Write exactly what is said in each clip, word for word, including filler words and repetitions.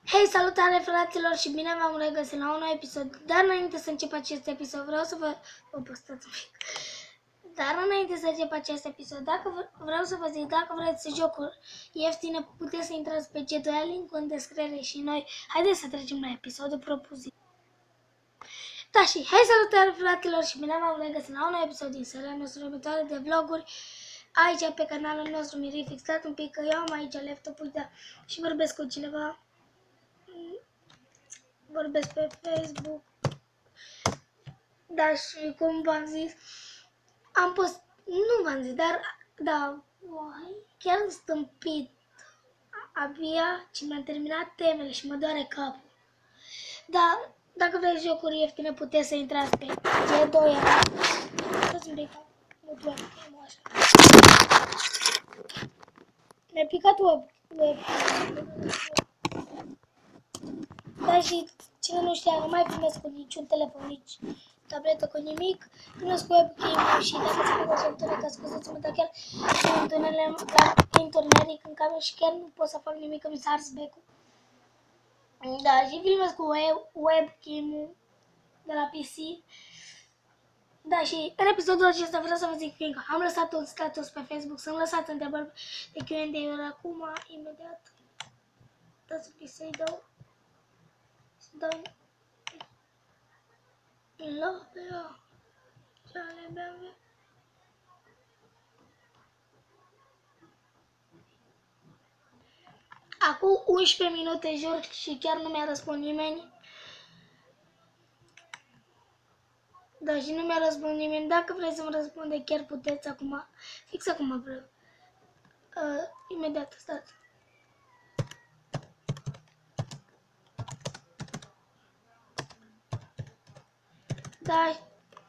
Hei, salutare fraților și bine v-am regăsit la un nou episod. Dar înainte să încep acest episod, vreau să vă... O, postați un pic. Dar înainte să încep acest episod, dacă vreau să vă zic, dacă vreți jocuri ieftine, puteți să intrați pe G doi, link în descriere și noi. Haideți să trecem la episodul propus. Da, și hei, salutare fraților și bine v-am regăsit la un nou episod din seria noastră următoare de vloguri. Aici pe canalul nostru Mirifix, stați un pic că eu am aici laptopul, da, și vorbesc cu cineva. Vorbesc pe Facebook. Da, și cum v-am zis, am post, nu v-am zis, dar, da, uai, chiar stâmpit. Abia ce mi-am terminat temele și mă doare capul. Da, dacă vreți jocuri ieftine, puteți să intrați pe G doi. Stați un pic, nu doar temul așa. Mi-a picat web. web. Da, și cine nu știa, nu mai filmez cu niciun telefon, nici tabletă, cu nimic. Filmez cu webcam și dacă ți-a făcut să întuneric, scuzați-mă, dar chiar e întuneric în cameră și chiar nu pot să fac nimic, că mi s-a ars becul. Da, și filmez cu web, webcam-ul de la P C. Da, și în episodul acesta vreau să vă zic că am lăsat un status pe Facebook, să-mi lăsați întrebări de Q and A-uri acum, imediat. Dați un pic să-i dau. Dau la bea, ce bea. Acum unsprezece minute jur și chiar nu mi-a răspuns nimeni. Da, și nu mi-a răspuns nimeni. Dacă vreți să-mi răspunde, chiar puteți acum. Fix acum vreau. Uh, imediat, stați. Da.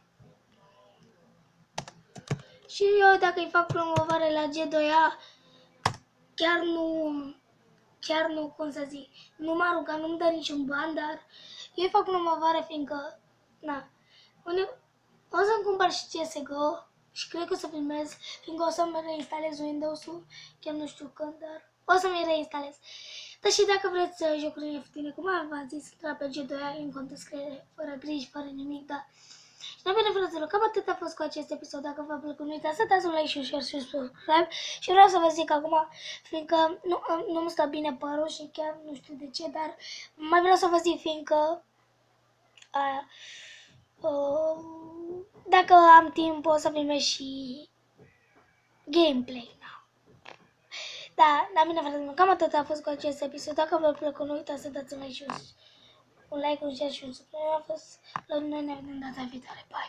Și eu dacă îi fac promovare la G doi A, chiar nu, chiar nu, cum să zic, nu m-a rugat, nu-mi dă niciun ban, dar eu îi fac promovare fiindcă, na, o să-mi cumpăr și C S G O și cred că o să filmez, fiindcă o să-mi reinstalez Windows-ul, chiar nu știu când, dar o să-mi reinstalez. Dar și dacă vreți jocuri ieftine, cum v-am zis, intra pe G doi A, în cont descriere, fără griji, fără nimic, da. Și la bine, fraților, cam atât a fost cu acest episod. Dacă v-a plăcut, nu uitați să dați un like și un share și un subscribe. Și vreau să vă zic acum, fiindcă nu, nu-mi stă bine părul și chiar nu știu de ce, dar mai vreau să vă zic, fiindcă aia, uh, dacă am timp o să filmez și gameplay. Da, la bine, fraților, cam atât a fost cu acest episod. Dacă v-a plăcut, nu uitați să dați un like și un, un like, un share și un subscribe. A fost la noi, ne vedem data viitoare. Bye!